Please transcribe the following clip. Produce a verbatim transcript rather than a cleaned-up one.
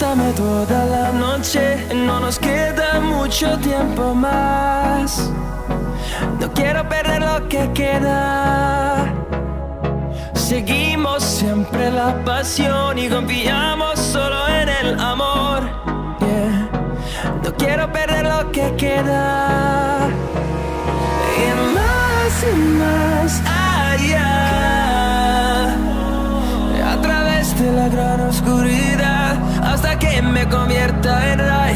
Dame toda la noche, no nos queda mucho tiempo más. No quiero perder lo que queda. Seguimos siempre la pasión y confiamos solo en el amor. Yeah. No quiero perder lo que queda. Y más y más allá, a través de la gran oscuridad, hasta que me convierta en rayo.